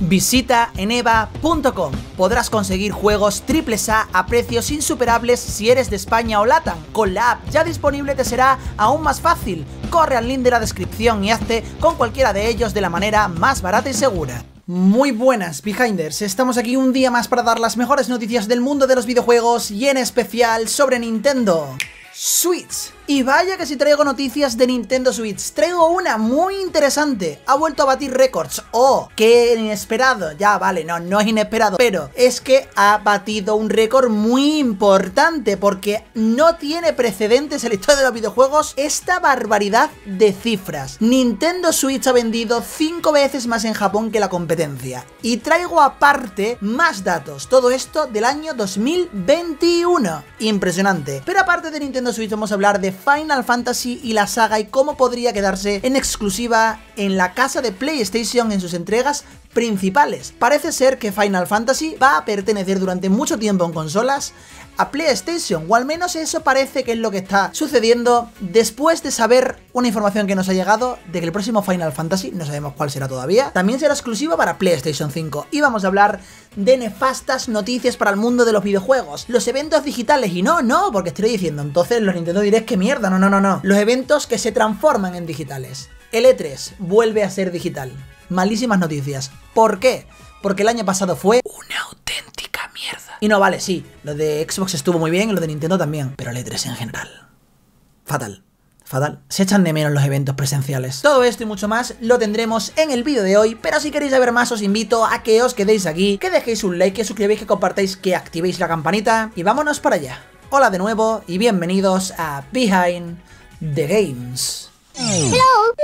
Visita eneba.com. Podrás conseguir juegos AAA a precios insuperables si eres de España o LATAM. Con la app ya disponible te será aún más fácil. Corre al link de la descripción y hazte con cualquiera de ellos de la manera más barata y segura. Muy buenas, Behinders, estamos aquí un día más para dar las mejores noticias del mundo de los videojuegos y en especial sobre Nintendo Switch. Y vaya que si traigo noticias de Nintendo Switch, traigo una muy interesante. Ha vuelto a batir récords. ¡Oh! ¡Qué inesperado! Ya, vale, no es inesperado, pero es que ha batido un récord muy importante porque no tiene precedentes en la historia de los videojuegos esta barbaridad de cifras. Nintendo Switch ha vendido 5 veces más en Japón que la competencia. Y traigo aparte más datos, todo esto del año 2021. Impresionante. Pero aparte de Nintendo Switch vamos a hablar de Final Fantasy y la saga y cómo podría quedarse en exclusiva en la casa de PlayStation en sus entregas principales. Parece ser que Final Fantasy va a pertenecer durante mucho tiempo en consolas a PlayStation, o al menos eso parece que es lo que está sucediendo después de saber una información que nos ha llegado de que el próximo Final Fantasy, no sabemos cuál será todavía, también será exclusivo para PlayStation 5. Y vamos a hablar de nefastas noticias para el mundo de los videojuegos, los eventos digitales, y no, porque estoy diciendo, entonces los Nintendo Direct, que mierda, no, los eventos que se transforman en digitales. El E3 vuelve a ser digital. Malísimas noticias. ¿Por qué? Porque el año pasado fue una auténtica mierda. Y no, vale, sí, lo de Xbox estuvo muy bien y lo de Nintendo también, pero el E3 en general, fatal. Se echan de menos los eventos presenciales. Todo esto y mucho más lo tendremos en el vídeo de hoy, pero si queréis saber más os invito a que os quedéis aquí, que dejéis un like, que suscribáis, que compartáis, que activéis la campanita y vámonos para allá. Hola de nuevo y bienvenidos a Behind the Games. Hello.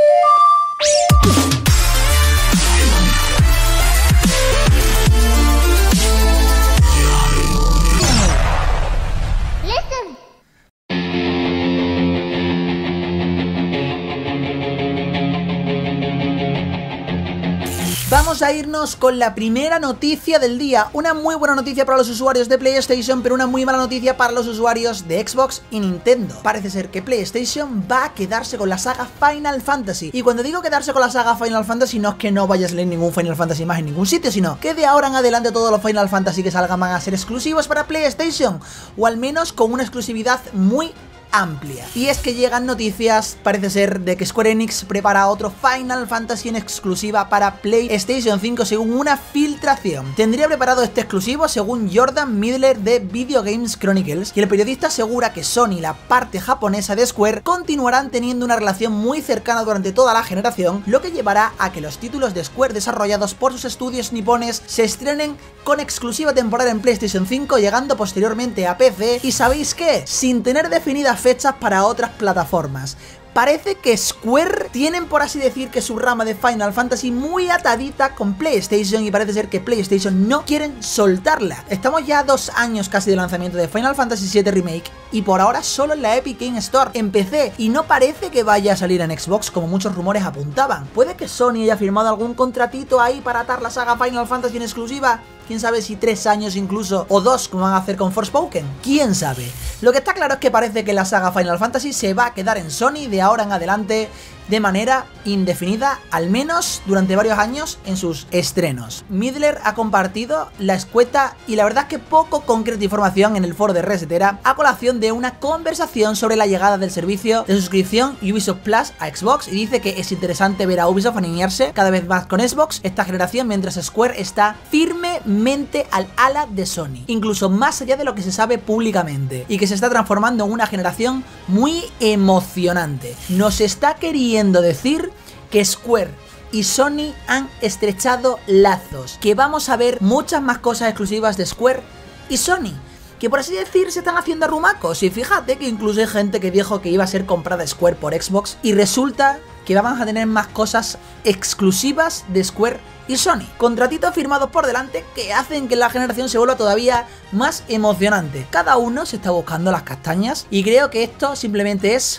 Vamos a irnos con la primera noticia del día. Una muy buena noticia para los usuarios de PlayStation, pero una muy mala noticia para los usuarios de Xbox y Nintendo. Parece ser que PlayStation va a quedarse con la saga Final Fantasy. Y cuando digo quedarse con la saga Final Fantasy, no es que no vaya a salir ningún Final Fantasy más en ningún sitio, sino que de ahora en adelante todos los Final Fantasy que salgan van a ser exclusivos para PlayStation, o al menos con una exclusividad muy amplia. Y es que llegan noticias, parece ser, de que Square Enix prepara otro Final Fantasy en exclusiva para PlayStation 5 según una filtración. Tendría preparado este exclusivo según Jordan Middler de Video Games Chronicles, y el periodista asegura que Sony y la parte japonesa de Square continuarán teniendo una relación muy cercana durante toda la generación, lo que llevará a que los títulos de Square desarrollados por sus estudios nipones se estrenen con exclusiva temporal en PlayStation 5, llegando posteriormente a PC, y ¿sabéis qué? Sin tener definidas fechas para otras plataformas. Parece que Square tienen, por así decir, que su rama de Final Fantasy muy atadita con PlayStation, y parece ser que PlayStation no quieren soltarla. Estamos ya a 2 años casi de lanzamiento de Final Fantasy VII Remake y por ahora solo en la Epic Games Store en PC, y no parece que vaya a salir en Xbox como muchos rumores apuntaban. Puede que Sony haya firmado algún contratito ahí para atar la saga Final Fantasy en exclusiva. Quién sabe si 3 años incluso, o 2 como van a hacer con Forspoken, quién sabe. Lo que está claro es que parece que la saga Final Fantasy se va a quedar en Sony de ahora en adelante de manera indefinida, al menos durante varios años en sus estrenos. Middler ha compartido la escueta y la verdad es que poco concreta información en el foro de Resetera a colación de una conversación sobre la llegada del servicio de suscripción Ubisoft Plus a Xbox, y dice que es interesante ver a Ubisoft alinearse cada vez más con Xbox esta generación, mientras Square está firmemente al ala de Sony, incluso más allá de lo que se sabe públicamente, y que se está transformando en una generación muy emocionante. Nos está queriendo decir que Square y Sony han estrechado lazos, que vamos a ver muchas más cosas exclusivas de Square y Sony, que por así decir se están haciendo arrumacos. Y fíjate que incluso hay gente que dijo que iba a ser comprada Square por Xbox, y resulta que vamos a tener más cosas exclusivas de Square y Sony. Contratitos firmados por delante que hacen que la generación se vuelva todavía más emocionante. Cada uno se está buscando las castañas, y creo que esto simplemente es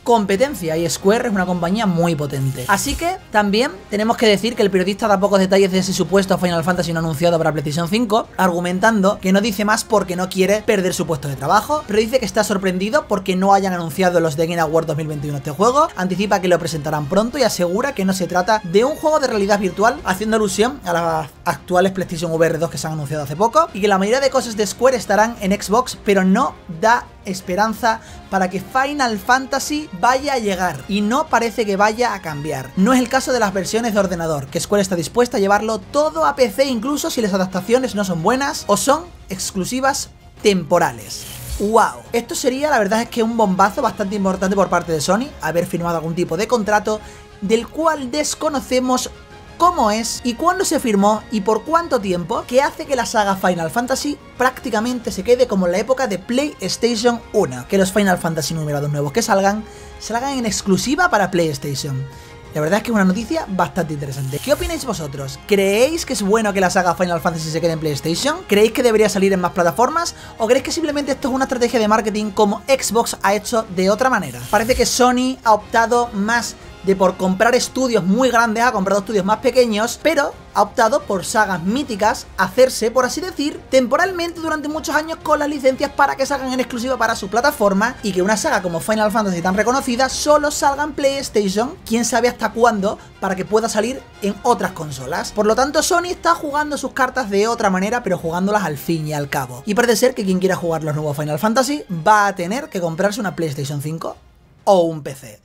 competencia, y Square es una compañía muy potente. Así que también tenemos que decir que el periodista da pocos detalles de ese supuesto Final Fantasy no anunciado para PlayStation 5, argumentando que no dice más porque no quiere perder su puesto de trabajo, pero dice que está sorprendido porque no hayan anunciado los The Game Awards 2021 este juego, anticipa que lo presentarán pronto y asegura que no se trata de un juego de realidad virtual, haciendo alusión a las actuales PlayStation VR 2 que se han anunciado hace poco, y que la mayoría de cosas de Square estarán en Xbox, pero no da esperanza para que Final Fantasy vaya a llegar, y no parece que vaya a cambiar. No es el caso de las versiones de ordenador, que Square está dispuesta a llevarlo todo a PC, incluso si las adaptaciones no son buenas o son exclusivas temporales. ¡Wow! Esto sería, la verdad es que un bombazo bastante importante por parte de Sony, haber firmado algún tipo de contrato del cual desconocemos cómo es y cuándo se firmó y por cuánto tiempo, que hace que la saga Final Fantasy prácticamente se quede como en la época de PlayStation 1, que los Final Fantasy numerados nuevos que salgan en exclusiva para PlayStation. La verdad es que es una noticia bastante interesante. ¿Qué opináis vosotros? ¿Creéis que es bueno que la saga Final Fantasy se quede en PlayStation? ¿Creéis que debería salir en más plataformas? ¿O creéis que simplemente esto es una estrategia de marketing como Xbox ha hecho de otra manera? Parece que Sony ha optado más de por comprar estudios muy grandes, ha comprado estudios más pequeños, pero ha optado por sagas míticas hacerse, por así decir, temporalmente durante muchos años con las licencias para que salgan en exclusiva para su plataforma, y que una saga como Final Fantasy tan reconocida solo salga en PlayStation, quién sabe hasta cuándo, para que pueda salir en otras consolas. Por lo tanto, Sony está jugando sus cartas de otra manera, pero jugándolas al fin y al cabo. Y parece ser que quien quiera jugar los nuevos Final Fantasy va a tener que comprarse una PlayStation 5 o un PC.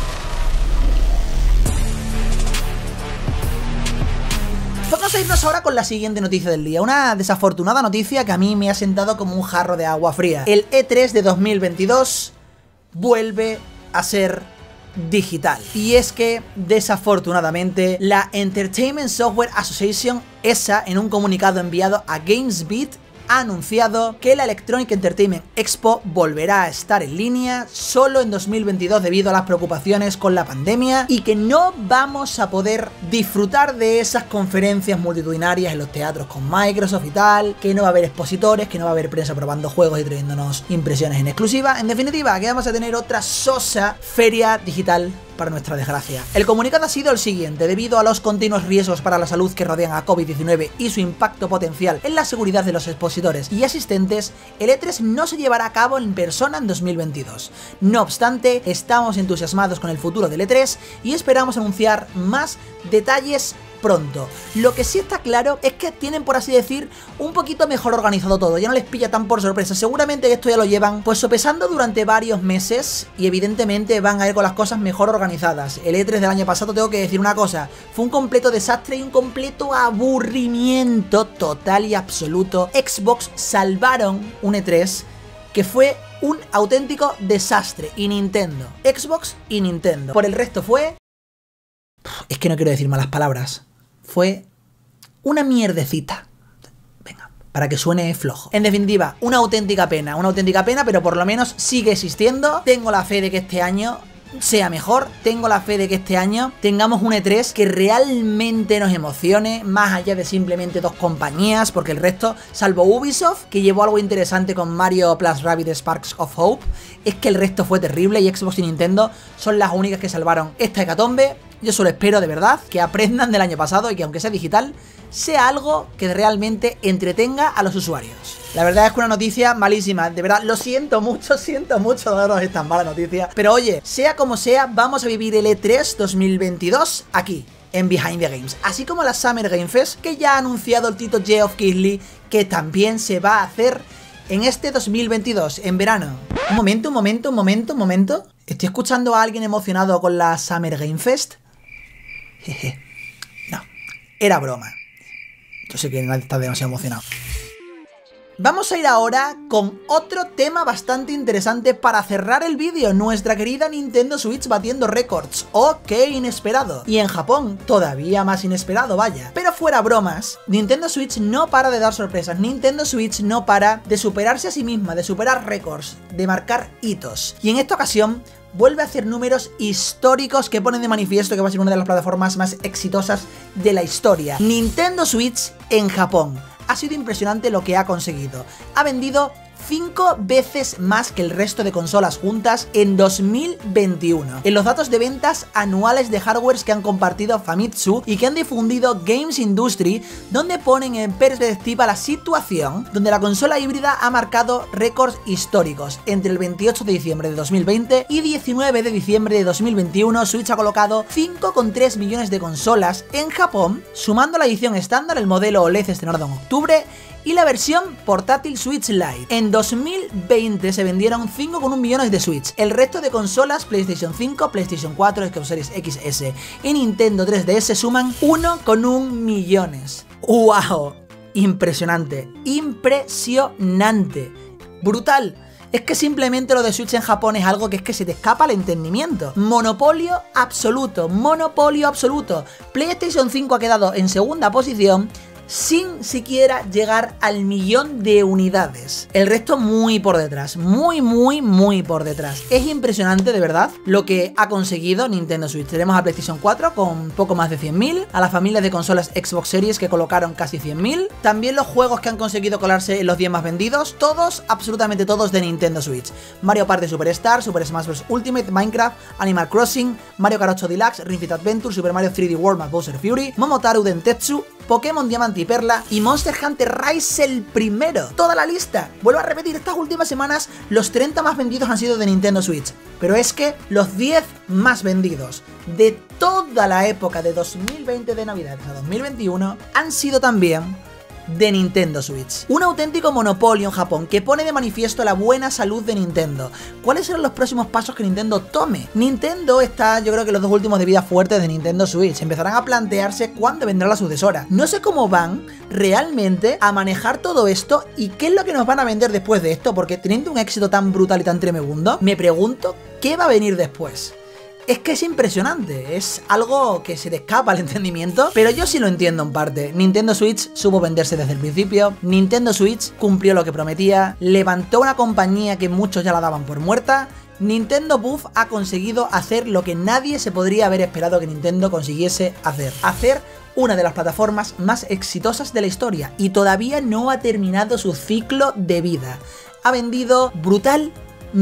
Vamos a irnos ahora con la siguiente noticia del día, una desafortunada noticia que a mí me ha sentado como un jarro de agua fría. El E3 de 2022 vuelve a ser digital. Y es que, desafortunadamente, la Entertainment Software Association, ESA, en un comunicado enviado a GamesBeat, ha anunciado que la Electronic Entertainment Expo volverá a estar en línea solo en 2022 debido a las preocupaciones con la pandemia, y que no vamos a poder disfrutar de esas conferencias multitudinarias en los teatros con Microsoft y tal, que no va a haber expositores, que no va a haber prensa probando juegos y trayéndonos impresiones en exclusiva. En definitiva, que vamos a tener otra sosa feria digital para nuestra desgracia. El comunicado ha sido el siguiente: debido a los continuos riesgos para la salud que rodean a COVID-19 y su impacto potencial en la seguridad de los expositores y asistentes, el E3 no se llevará a cabo en persona en 2022. No obstante, estamos entusiasmados con el futuro del E3 y esperamos anunciar más detalles pronto. Lo que sí está claro es que tienen, por así decir, un poquito mejor organizado todo, ya no les pilla tan por sorpresa. Seguramente esto ya lo llevan pues sopesando durante varios meses, y evidentemente van a ir con las cosas mejor organizadas. El E3 del año pasado, tengo que decir una cosa, fue un completo desastre y un completo aburrimiento total y absoluto. Xbox salvaron un E3 que fue un auténtico desastre, y Nintendo, Xbox y Nintendo. Por el resto fue... es que no quiero decir malas palabras. Fue una mierdecita. Venga, para que suene flojo. En definitiva, una auténtica pena, pero por lo menos sigue existiendo. Tengo la fe de que este año sea mejor, tengo la fe de que este año tengamos un E3 que realmente nos emocione, más allá de simplemente dos compañías, porque el resto, salvo Ubisoft, que llevó algo interesante con Mario plus Rabbids Sparks of Hope, es que el resto fue terrible, y Xbox y Nintendo son las únicas que salvaron esta hecatombe. Yo solo espero, de verdad, que aprendan del año pasado y que, aunque sea digital, sea algo que realmente entretenga a los usuarios. La verdad es que una noticia malísima, de verdad, lo siento mucho daros esta mala noticia, pero oye, sea como sea, vamos a vivir el E3 2022 aquí, en Behind the Games, así como la Summer Game Fest, que ya ha anunciado el Tito Geoff Keighley, que también se va a hacer en este 2022, en verano. Un momento. ¿Estoy escuchando a alguien emocionado con la Summer Game Fest? Jeje. No, era broma. Yo sé que nadie está demasiado emocionado. Vamos a ir ahora con otro tema bastante interesante para cerrar el vídeo. Nuestra querida Nintendo Switch batiendo récords. ¡Oh, qué inesperado! Y en Japón, todavía más inesperado, vaya. Pero fuera bromas, Nintendo Switch no para de dar sorpresas. Nintendo Switch no para de superarse a sí misma, de superar récords, de marcar hitos. Y en esta ocasión vuelve a hacer números históricos que ponen de manifiesto que va a ser una de las plataformas más exitosas de la historia. Nintendo Switch en Japón. Ha sido impresionante lo que ha conseguido. Ha vendido 5 veces más que el resto de consolas juntas en 2021. En los datos de ventas anuales de hardware que han compartido Famitsu y que han difundido Games Industry, donde ponen en perspectiva la situación donde la consola híbrida ha marcado récords históricos. Entre el 28 de diciembre de 2020 y 19 de diciembre de 2021, Switch ha colocado 5,3 millones de consolas en Japón, sumando la edición estándar, el modelo OLED estrenado en octubre, y la versión portátil Switch Lite. En 2020 se vendieron 5,1 millones de Switch. El resto de consolas, PlayStation 5, PlayStation 4, Xbox Series XS y Nintendo 3DS suman 1,1 millones. ¡Wow! Impresionante, impresionante, brutal. Es que simplemente lo de Switch en Japón es algo que es que se te escapa al entendimiento. Monopolio absoluto, monopolio absoluto. PlayStation 5 ha quedado en segunda posición sin siquiera llegar al 1.000.000 de unidades. El resto muy por detrás, muy por detrás. Es impresionante de verdad lo que ha conseguido Nintendo Switch. Tenemos a PlayStation 4 con poco más de 100.000, a las familias de consolas Xbox Series que colocaron casi 100.000, también los juegos que han conseguido colarse en los 10 más vendidos, todos, absolutamente todos de Nintendo Switch. Mario Party Superstar, Super Smash Bros. Ultimate, Minecraft, Animal Crossing, Mario Kart 8 Deluxe, Ring Fit Adventure, Super Mario 3D World más Bowser Fury, Momotaro Dentetsu, Pokémon Diamante y Perla y Monster Hunter Rise el primero. Toda la lista. Vuelvo a repetir, estas últimas semanas los 30 más vendidos han sido de Nintendo Switch. Pero es que los 10 más vendidos de toda la época de 2020 de Navidad a 2021 han sido también de Nintendo Switch. Un auténtico monopolio en Japón que pone de manifiesto la buena salud de Nintendo. ¿Cuáles serán los próximos pasos que Nintendo tome? Nintendo está, yo creo que los dos últimos de vida fuertes de Nintendo Switch. Empezarán a plantearse cuándo vendrá la sucesora. No sé cómo van realmente a manejar todo esto y qué es lo que nos van a vender después de esto, porque teniendo un éxito tan brutal y tan tremebundo, me pregunto qué va a venir después. Es que es impresionante, es algo que se te escapa al entendimiento, pero yo sí lo entiendo en parte. Nintendo Switch supo venderse desde el principio, Nintendo Switch cumplió lo que prometía, levantó una compañía que muchos ya la daban por muerta. Nintendo Puff ha conseguido hacer lo que nadie se podría haber esperado que Nintendo consiguiese hacer. Hacer una de las plataformas más exitosas de la historia y todavía no ha terminado su ciclo de vida. Ha vendido brutalmente.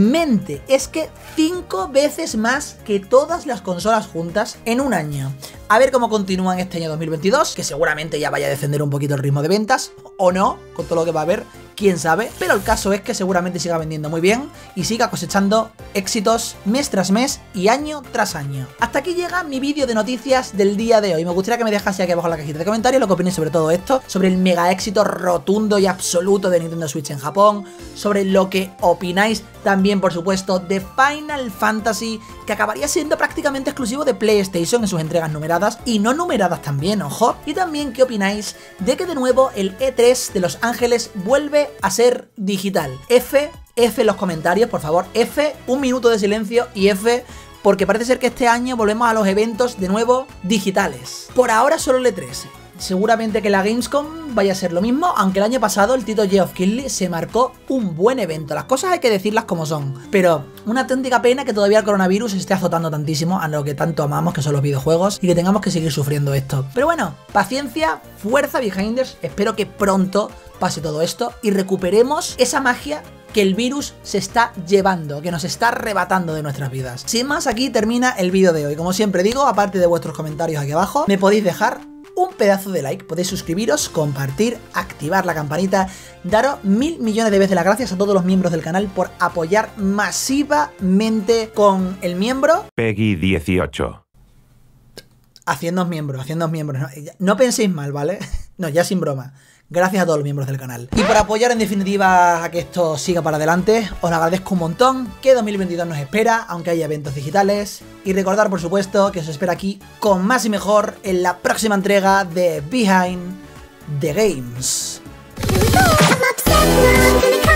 Es que 5 veces más que todas las consolas juntas en un año. A ver cómo continúan este año 2022, que seguramente ya vaya a descender un poquito el ritmo de ventas, o no, con todo lo que va a haber, quién sabe, pero el caso es que seguramente siga vendiendo muy bien y siga cosechando éxitos mes tras mes y año tras año. Hasta aquí llega mi vídeo de noticias del día de hoy. Me gustaría que me dejase aquí abajo en la cajita de comentarios lo que opinéis sobre todo esto, sobre el mega éxito rotundo y absoluto de Nintendo Switch en Japón, sobre lo que opináis también, por supuesto, de Final Fantasy, que acabaría siendo prácticamente exclusivo de PlayStation en sus entregas numeradas y no numeradas también, ojo. Y también qué opináis de que de nuevo el E3 de Los Ángeles vuelve a ser digital. F en los comentarios, por favor. F, un minuto de silencio y F, porque parece ser que este año volvemos a los eventos de nuevo digitales. Por ahora solo el E3. Seguramente que la Gamescom vaya a ser lo mismo, aunque el año pasado el Tito Geoff Keighley se marcó un buen evento. Las cosas hay que decirlas como son, pero una auténtica pena que todavía el coronavirus esté azotando tantísimo a lo que tanto amamos, que son los videojuegos, y que tengamos que seguir sufriendo esto. Pero bueno, paciencia, fuerza, Behinders. Espero que pronto pase todo esto y recuperemos esa magia que el virus se está llevando, que nos está arrebatando de nuestras vidas. Sin más, aquí termina el vídeo de hoy. Como siempre digo, aparte de vuestros comentarios aquí abajo, me podéis dejar un pedazo de like, podéis suscribiros, compartir, activar la campanita, daros 1000 millones de veces las gracias a todos los miembros del canal por apoyar masivamente con el miembro Peggy 18. Haciéndoos miembros, no penséis mal, ¿vale? No, ya sin broma. Gracias a todos los miembros del canal. Y por apoyar en definitiva a que esto siga para adelante, os lo agradezco un montón, que 2022 nos espera, aunque haya eventos digitales. Y recordar, por supuesto, que os espera aquí con más y mejor en la próxima entrega de Behind the Games.